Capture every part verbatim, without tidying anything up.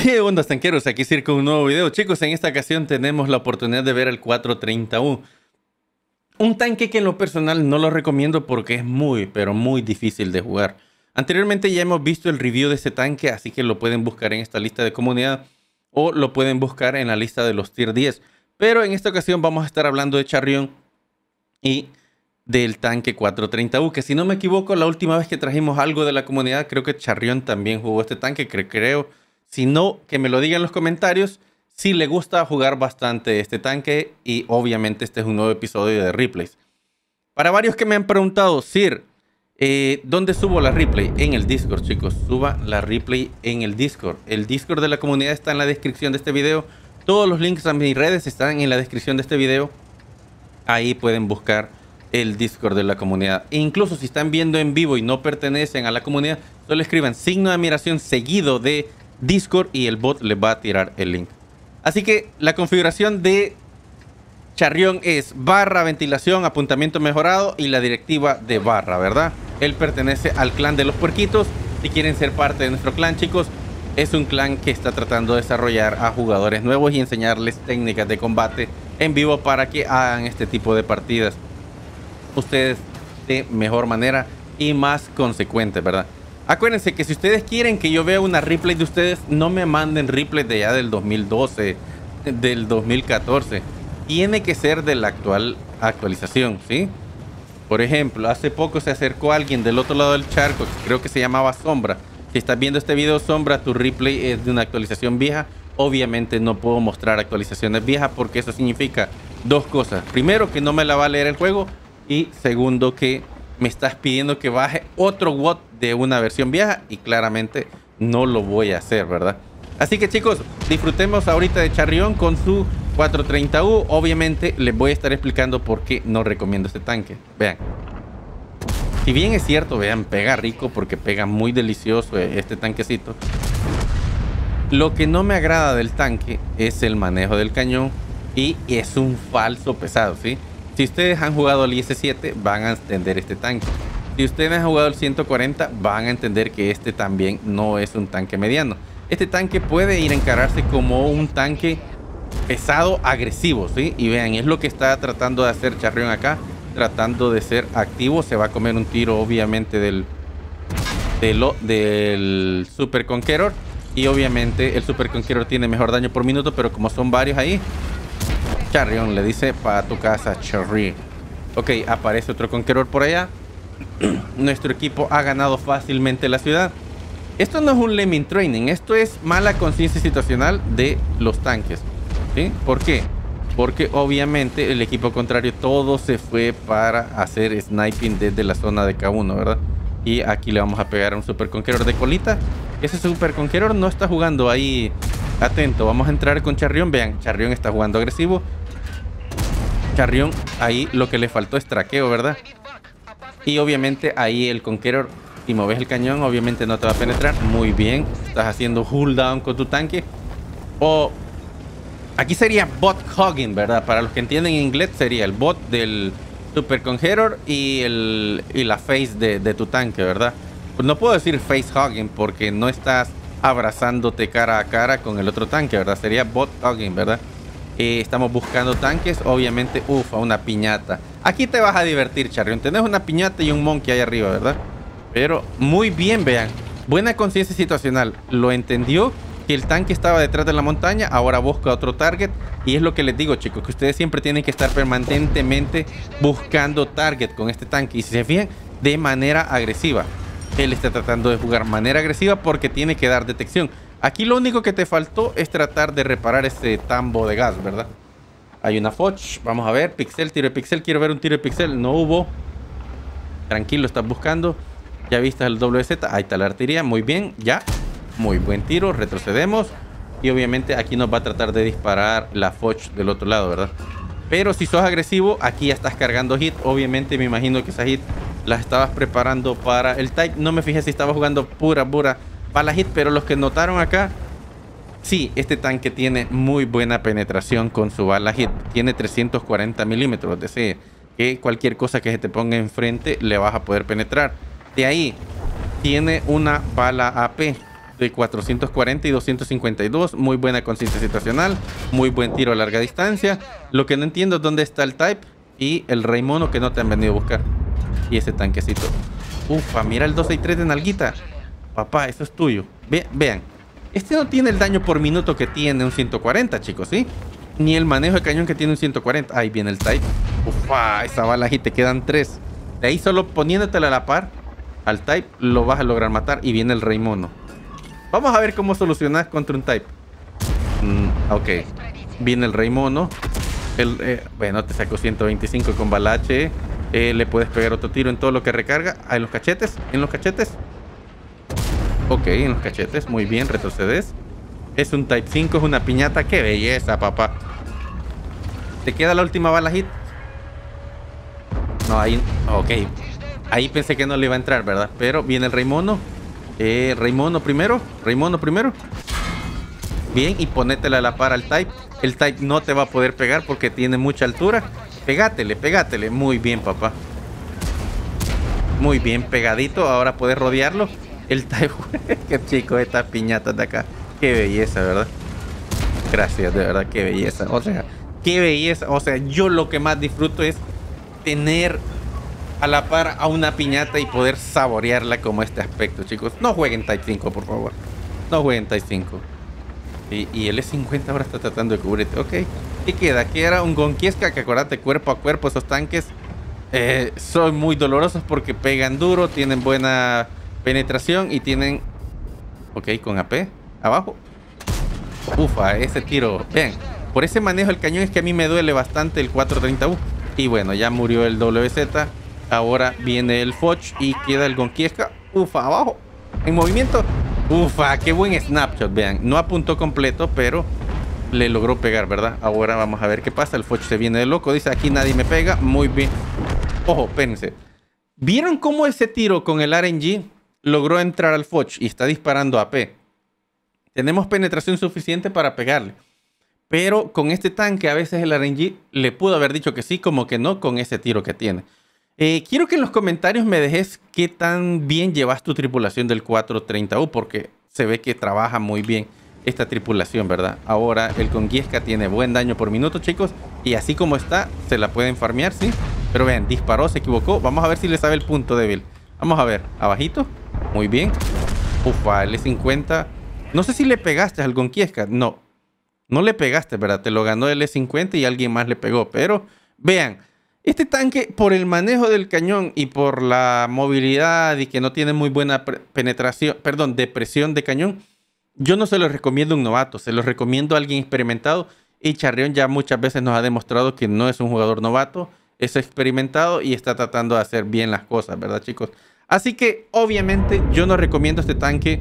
¿Qué onda, tanqueros? Aquí Sir con un nuevo video. Chicos, en esta ocasión tenemos la oportunidad de ver el cuatro treinta U. Un tanque que en lo personal no lo recomiendo porque es muy, pero muy difícil de jugar. Anteriormente ya hemos visto el review de este tanque, así que lo pueden buscar en esta lista de comunidad o lo pueden buscar en la lista de los tier diez. Pero en esta ocasión vamos a estar hablando de Charrión y del tanque cuatro treinta U, que si no me equivoco, la última vez que trajimos algo de la comunidad, creo que Charrión también jugó este tanque, que creo... Si no, que me lo digan en los comentarios si le gusta jugar bastante este tanque. Y obviamente este es un nuevo episodio de replays. Para varios que me han preguntado, Sir, eh, ¿dónde subo la replay? En el Discord, chicos. Suba la replay en el Discord. El Discord de la comunidad está en la descripción de este video. Todos los links a mis redes están en la descripción de este video. Ahí pueden buscar el Discord de la comunidad. E incluso si están viendo en vivo y no pertenecen a la comunidad, solo escriban signo de admiración seguido de Discord y el bot les va a tirar el link. Así que la configuración de Charrión es barra ventilación, apuntamiento mejorado y la directiva de barra, ¿verdad? Él pertenece al clan de los puerquitos. Si quieren ser parte de nuestro clan, chicos, es un clan que está tratando de desarrollar a jugadores nuevos y enseñarles técnicas de combate en vivo para que hagan este tipo de partidas ustedes de mejor manera y más consecuente, ¿verdad? Acuérdense que si ustedes quieren que yo vea una replay de ustedes, no me manden replay de ya del dos mil doce, del dos mil catorce. Tiene que ser de la actual actualización, ¿sí? Por ejemplo, hace poco se acercó alguien del otro lado del charco, que creo que se llamaba Sombra. Si estás viendo este video, Sombra, tu replay es de una actualización vieja. Obviamente no puedo mostrar actualizaciones viejas porque eso significa dos cosas. Primero, que no me la va a leer el juego. Y segundo, que me estás pidiendo que baje otro W O T de una versión vieja y claramente no lo voy a hacer, ¿verdad? Así que, chicos, disfrutemos ahorita de Charrión con su cuatro treinta U. Obviamente les voy a estar explicando por qué no recomiendo este tanque. Vean, si bien es cierto, vean, pega rico porque pega muy delicioso este tanquecito. Lo que no me agrada del tanque es el manejo del cañón y es un falso pesado, ¿sí? Si ustedes han jugado el I S siete, van a entender este tanque. Si ustedes han jugado el ciento cuarenta, van a entender que este también no es un tanque mediano. Este tanque puede ir a encararse como un tanque pesado, agresivo, ¿sí? Y vean, es lo que está tratando de hacer Charrión acá. Tratando de ser activo. Se va a comer un tiro, obviamente, del, del, del Super Conqueror. Y obviamente el Super Conqueror tiene mejor daño por minuto, pero como son varios ahí, Charrión le dice para tu casa, Charrión. Ok, aparece otro Conqueror por allá. Nuestro equipo ha ganado fácilmente la ciudad. Esto no es un lemming training, esto es mala conciencia situacional de los tanques, ¿sí? ¿Por qué? Porque obviamente el equipo contrario todo se fue para hacer sniping desde la zona de K uno, ¿verdad? Y aquí le vamos a pegar a un Super Conqueror de colita. Ese Super Conqueror no está jugando ahí atento. Vamos a entrar con Charrión. Vean, Charrión está jugando agresivo. Charrión, ahí lo que le faltó es traqueo, ¿verdad? Y obviamente ahí el Conqueror, si moves el cañón, obviamente no te va a penetrar. Muy bien, estás haciendo hull down con tu tanque. O aquí sería bot hogging, ¿verdad? Para los que entienden inglés sería el bot del Super Conqueror y, el, y la face de, de tu tanque, ¿verdad? Pues no puedo decir face hogging porque no estás abrazándote cara a cara con el otro tanque, ¿verdad? Sería bot hogging, ¿verdad? Eh, estamos buscando tanques, obviamente, ufa, una piñata. Aquí te vas a divertir, Charrión. Tenés una piñata y un monkey ahí arriba, ¿verdad? Pero muy bien, vean. Buena conciencia situacional. Lo entendió que el tanque estaba detrás de la montaña. Ahora busca otro target. Y es lo que les digo, chicos, que ustedes siempre tienen que estar permanentemente buscando target con este tanque. Y si se fijan, de manera agresiva. Él está tratando de jugar de manera agresiva porque tiene que dar detección. Aquí lo único que te faltó es tratar de reparar ese tambo de gas, ¿verdad? Hay una Foch. Vamos a ver. Pixel, tiro de pixel. Quiero ver un tiro de pixel. No hubo. Tranquilo, estás buscando. Ya viste el W Z. Ahí está la artillería. Muy bien. Ya. Muy buen tiro. Retrocedemos. Y obviamente aquí nos va a tratar de disparar la Foch del otro lado, ¿verdad? Pero si sos agresivo, aquí ya estás cargando hit. Obviamente me imagino que esa hit las estabas preparando para el type. No me fijé si estaba jugando pura, pura bala hit. Pero los que notaron acá, sí, este tanque tiene muy buena penetración con su bala hit. Tiene trescientos cuarenta milímetros. Es decir, que cualquier cosa que se te ponga enfrente le vas a poder penetrar. De ahí, tiene una bala A P. de cuatrocientos cuarenta y doscientos cincuenta y dos. Muy buena conciencia situacional. Muy buen tiro a larga distancia. Lo que no entiendo es dónde está el Type y el Rey Mono que no te han venido a buscar. Y ese tanquecito. Ufa, mira el dos sesenta y tres de nalguita. Papá, eso es tuyo. Ve, vean. Este no tiene el daño por minuto que tiene un ciento cuarenta, chicos, ¿sí? Ni el manejo de cañón que tiene un ciento cuarenta. Ahí viene el Type. Ufa, esa bala y te quedan tres. De ahí solo poniéndotela a la par al Type lo vas a lograr matar. Y viene el Rey Mono. Vamos a ver cómo solucionas contra un Type. Mm, ok. Viene el Rey Mono. El, eh, bueno, te sacó ciento veinticinco con balache. Eh, le puedes pegar otro tiro en todo lo que recarga. Ah, en los cachetes. En los cachetes. Ok, en los cachetes. Muy bien, retrocedes. Es un Type cinco, es una piñata. ¡Qué belleza, papá! ¿Te queda la última bala hit? No, ahí... Ok. Ahí pensé que no le iba a entrar, ¿verdad? Pero viene el Rey Mono. Eh, Rey Mono primero. Rey Mono primero. Bien, y ponétela a la par al Type. El Type no te va a poder pegar porque tiene mucha altura. Pegátele, pegátele. Muy bien, papá. Muy bien, pegadito. Ahora puedes rodearlo. El Type... Qué chico, esta piñata de acá. Qué belleza, ¿verdad? Gracias, de verdad, qué belleza. O sea, qué belleza. O sea, yo lo que más disfruto es tener a la par a una piñata y poder saborearla como este aspecto, chicos. No jueguen Type cinco, por favor. No jueguen Type cinco. Y, y el E cincuenta ahora está tratando de cubrirte. Ok. ¿Qué queda? Queda un Gonquiesca que, acuérdate, cuerpo a cuerpo, esos tanques eh, son muy dolorosos porque pegan duro, tienen buena penetración y tienen... Ok, con A P. Abajo. Ufa, ese tiro. Vean, por ese manejo del cañón es que a mí me duele bastante el cuatrocientos treinta U. Y bueno, ya murió el W Z. Ahora viene el Foch y queda el Gonquiesca. Ufa, abajo. En movimiento. Ufa, qué buen snapshot. Vean, no apuntó completo, pero le logró pegar, ¿verdad? Ahora vamos a ver qué pasa. El Foch se viene de loco. Dice, aquí nadie me pega. Muy bien. Ojo, espérense. ¿Vieron cómo ese tiro con el R N G logró entrar al Foch y está disparando A P? Tenemos penetración suficiente para pegarle. Pero con este tanque a veces el R N G le pudo haber dicho que sí, como que no con ese tiro que tiene. Eh, quiero que en los comentarios me dejes qué tan bien llevas tu tripulación del cuatrocientos treinta U, porque se ve que trabaja muy bien esta tripulación, ¿verdad? Ahora el Gonquiesca tiene buen daño por minuto, chicos. Y así como está, se la pueden farmear, ¿sí? Pero vean, disparó, se equivocó. Vamos a ver si le sabe el punto débil. Vamos a ver, abajito. Muy bien. Ufa, el E cincuenta... No sé si le pegaste al Gonquiesca. No, no le pegaste, ¿verdad? Te lo ganó el E cincuenta y alguien más le pegó. Pero vean, este tanque por el manejo del cañón y por la movilidad y que no tiene muy buena penetración, perdón, depresión de cañón, yo no se lo recomiendo a un novato. Se lo recomiendo a alguien experimentado. Y Charrión ya muchas veces nos ha demostrado que no es un jugador novato. Es experimentado y está tratando de hacer bien las cosas, ¿verdad, chicos? Así que obviamente yo no recomiendo este tanque.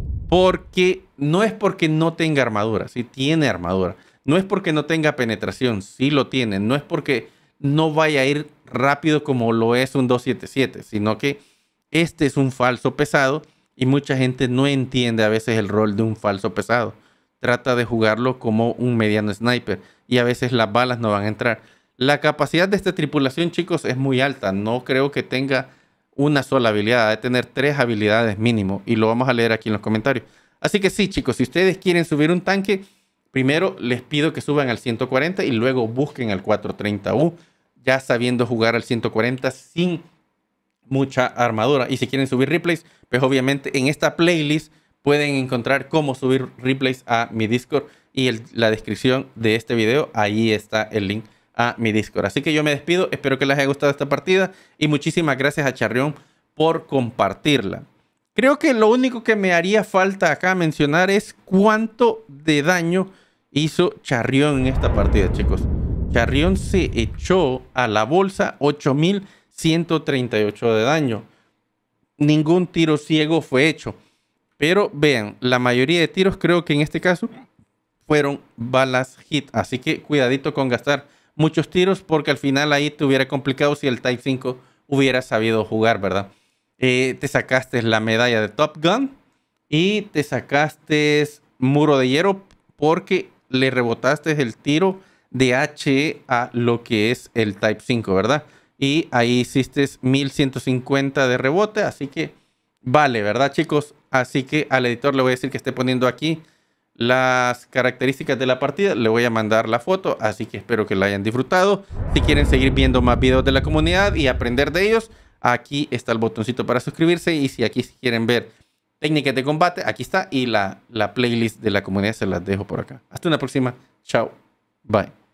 Porque no es porque no tenga armadura, sí tiene armadura. No es porque no tenga penetración, sí lo tiene. No es porque no vaya a ir rápido como lo es un doscientos setenta y siete, sino que este es un falso pesado y mucha gente no entiende a veces el rol de un falso pesado. Trata de jugarlo como un mediano sniper y a veces las balas no van a entrar. La capacidad de esta tripulación, chicos, es muy alta. No creo que tenga una sola habilidad, de tener tres habilidades mínimo, y lo vamos a leer aquí en los comentarios. Así que sí, chicos, si ustedes quieren subir un tanque, primero les pido que suban al ciento cuarenta y luego busquen al cuatrocientos treinta U, ya sabiendo jugar al ciento cuarenta sin mucha armadura. Y si quieren subir replays, pues obviamente en esta playlist pueden encontrar cómo subir replays a mi Discord, y el, la descripción de este video, ahí está el link a mi Discord. Así que yo me despido, espero que les haya gustado esta partida y muchísimas gracias a Charrión por compartirla. Creo que lo único que me haría falta acá mencionar es cuánto de daño hizo Charrión en esta partida, chicos. Charrión se echó a la bolsa ocho mil ciento treinta y ocho de daño. Ningún tiro ciego fue hecho. Pero vean, la mayoría de tiros creo que en este caso fueron balas hit. Así que cuidadito con gastar muchos tiros, porque al final ahí te hubiera complicado si el Type cinco hubiera sabido jugar, ¿verdad? Eh, te sacaste la medalla de Top Gun y te sacaste muro de hierro porque le rebotaste el tiro de H E a lo que es el Type cinco, ¿verdad? Y ahí hiciste mil ciento cincuenta de rebote, así que vale, ¿verdad, chicos? Así que al editor le voy a decir que esté poniendo aquí las características de la partida. Le voy a mandar la foto, así que espero que la hayan disfrutado. Si quieren seguir viendo más videos de la comunidad y aprender de ellos, aquí está el botoncito para suscribirse. Y si aquí quieren ver técnicas de combate, aquí está. Y la, la playlist de la comunidad se las dejo por acá. Hasta una próxima. Chao. Bye.